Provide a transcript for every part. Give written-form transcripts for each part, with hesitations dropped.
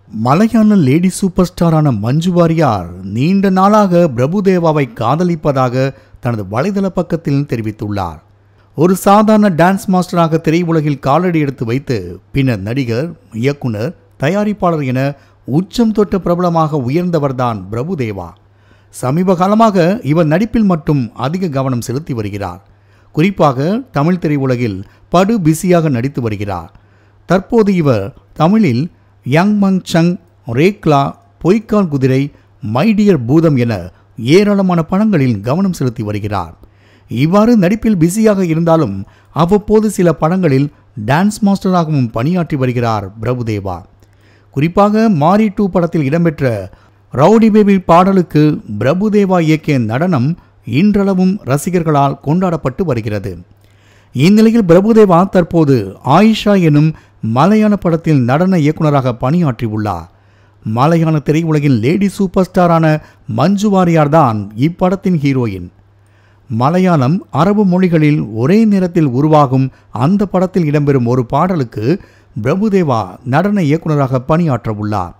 மலையாள lady super ஸ்டாரான மஞ்சு வாரியார் நீண்ட நாளாக பிரபுதேவாவை காதலிப்பதாக தனது வலைதள பக்கத்தில் தெரிவித்துள்ளார். ஒரு சாதாரண டான்ஸ் மாஸ்டராக திரையுலகில் காலடி எடுத்து வைத்து பின்னர் நடிகர், இயக்குனர், தயாரிப்பாளர் என உச்சம் தொட்ட பிரபலமாக உயர்ந்தவர்தான் பிரபுதேவா. சமீப காலமாக இவர் நடிப்பில் மட்டும் அதிக கவனம் செலுத்தி வருகிறார். குறிப்பாக தமிழ் திரையுலகில் படு பிஸியாக நடித்து வருகிறார். தற்போது இவர் தமிழில் யங் மங் சங், ரேக்லா, பொய்க்கால் குதிரை, மைடியர் பூதம் என ஏராளமான படங்களில் கவனம் செலுத்தி வருகிறார். இவ்வாறு நடிப்பில் பிஸியாக இருந்தாலும் அவ்வப்போது சில படங்களில் டான்ஸ் மாஸ்டராகவும் பணியாற்றி வருகிறார் பிரபுதேவா. குறிப்பாக மாரி 2 படத்தில் இடம்பெற்ற ரவுடி பேபி பாடலுக்கு பிரபுதேவா இயக்கிய நடனம் இன்றளவும் ரசிகர்களால் கொண்டாடப்பட்டு வருகிறது. இந்நிலையில் பிரபுதேவா தற்போது ஆயிஷா எனும் மலையாள படத்தில் நடன இயக்குநராக பணியாற்றியுள்ளார். மலையாள திரையுலகின் லேடி சூப்பர் ஸ்டாரான மஞ்சு வாரியார் தான் இப்படத்தின் ஹீரோயின். மலையாளம், அரபு மொழிகளில் ஒரே நேரத்தில் உருவாகும் அந்த படத்தில் இடம்பெறும் ஒரு பாடலுக்கு பிரபுதேவா நடன இயக்குநராக பணியாற்ற உள்ளார்.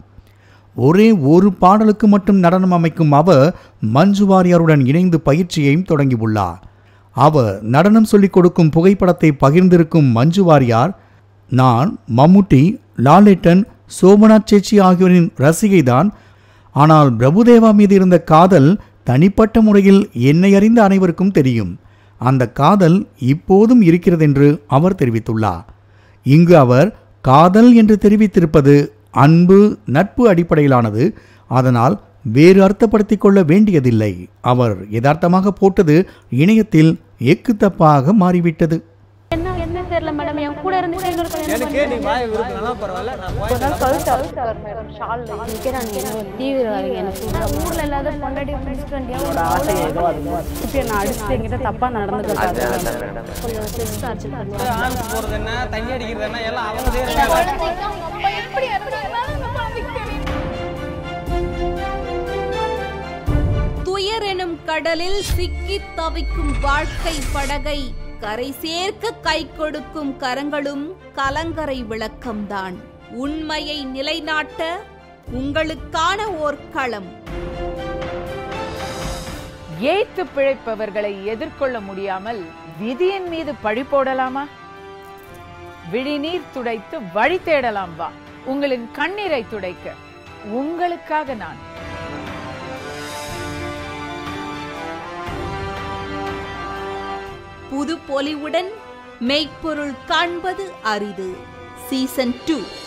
ஒரே ஒரு பாடலுக்கு மட்டும் நடனம் அமைக்கும் அவர் மஞ்சு வாரியாருடன் இணைந்து பயிற்சியையும் தொடங்கியுள்ளார். அவர் நடனம் சொல்லிக் கொடுக்கும் புகைப்படத்தை பகிர்ந்திருக்கும் மஞ்சு வாரியார், நான் மம்முட்டி, லாலேட்டன், சோமநாத் சேச்சி ஆகியோரின் ரசிகைதான். ஆனால் பிரபுதேவா மீது இருந்த காதல் தனிப்பட்ட முறையில் என்னை அறிந்த அனைவருக்கும் தெரியும். அந்த காதல் இப்போதும் இருக்கிறது என்று அவர் தெரிவித்துள்ளார். இங்கு அவர் காதல் என்று தெரிவித்திருப்பது அன்பு, நட்பு அடிப்படையிலானது. அதனால் வேறு அர்த்தப்படுத்திக் கொள்ள வேண்டியதில்லை. அவர் யதார்த்தமாக போட்டது இணையத்தில் எக்கு தப்பாக மாறிவிட்டது. தெரியல மேடம், என் கூட இருந்து எனக்கு நீ வாய் விருப்பம்னா பரவாயில்ல, நான் போய் மேடம் ஷால் நிக்கிறானே தீவிரவாதி. எனக்கு ஊர்ல இல்லாத பொண்டாடி ஃப்ரெண்ட்ஸ் ஆசை ஏதோ அது இப்போ நான் அடிச்சுட்டு என்கிட்ட தப்பா நடந்துக்கிட்டாங்க. கொஞ்சம் டெஸ்ட் ஆச்சு. ஆன் போறது என்ன, தண்ணி அடிக்கிறது என்ன எல்லாம் அவங்க செய்யறாங்க. எப்படி துயர் எனும் கடலில் சிக்கி தவிக்கும் வாழ்க்கை படகை கரை சேர்க்க கை கொடுக்கும் கரங்களும் கலங்கரை விளக்கம்தான். உண்மையை நிலைநாட்ட உங்களுக்கான ஓர் களம். ஏத்து பிழைப்பவர்களை எதிர்கொள்ள முடியாமல் விதியின் மீது பழி போடலாமா? விழிநீர் துடைத்து வழி தேடலாம் வா. உங்களின் கண்ணீரை துடைக்க உங்களுக்காக நான். புது பொலிவுடன் மெய்ப்பொருள் காண்பது அரிது. சீசன் 2.